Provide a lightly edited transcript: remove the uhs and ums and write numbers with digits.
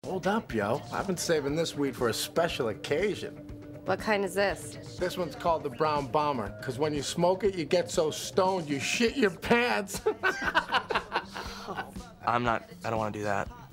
Hold up, yo. I've been saving this weed for a special occasion. What kind is this? This one's called the Brown Bomber, because when you smoke it, you get so stoned you shit your pants. I don't want to do that.